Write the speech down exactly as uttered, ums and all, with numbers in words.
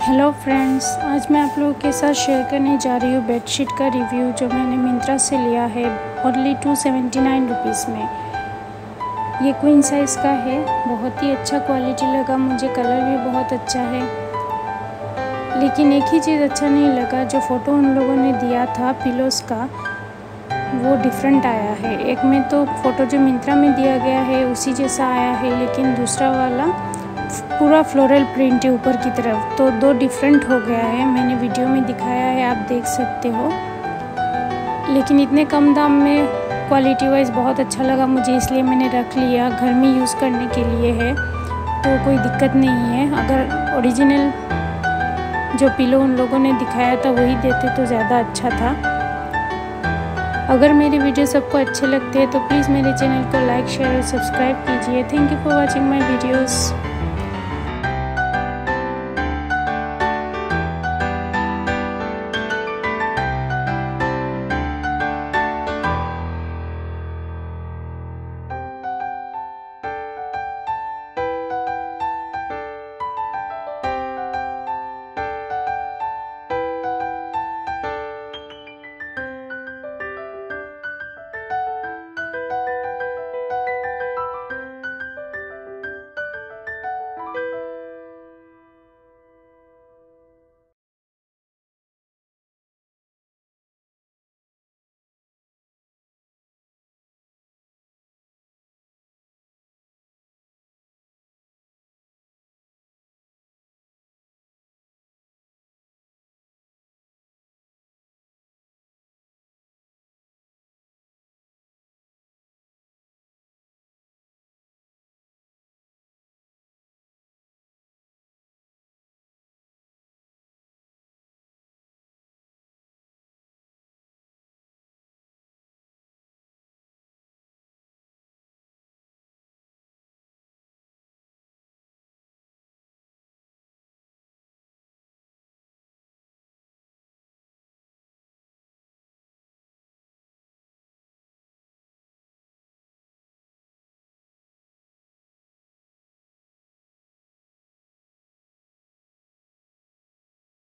Hello friends, आज मैं आप लोगों के साथ शेयर करने जा रही हूँ बेडशीट का रिव्यू जो मैंने मिंत्रा से लिया है only two seventy nine rupees में। ये क्वीन साइज़ का है, बहुत ही अच्छा क्वालिटी लगा मुझे, कलर भी बहुत अच्छा है। लेकिन एक ही चीज़ अच्छा नहीं लगा, जो फ़ोटो उन लोगों ने दिया था पिलोज़ का वो डिफरेंट आया है। एक में तो फ़ोटो जो मिंत्रा में दिया गया है उसी जैसा आया है, लेकिन दूसरा वाला पूरा फ्लोरल प्रिंट है ऊपर की तरफ, तो दो डिफरेंट हो गया है। मैंने वीडियो में दिखाया है, आप देख सकते हो। लेकिन इतने कम दाम में क्वालिटी वाइज बहुत अच्छा लगा मुझे, इसलिए मैंने रख लिया। घर में यूज़ करने के लिए है तो कोई दिक्कत नहीं है। अगर ओरिजिनल जो पिलो उन लोगों ने दिखाया था वही देते तो ज़्यादा अच्छा था। अगर मेरी वीडियो सबको अच्छे लगते हैं तो प्लीज़ मेरे चैनल को लाइक शेयर और सब्सक्राइब कीजिए। Thank you for watching my videos.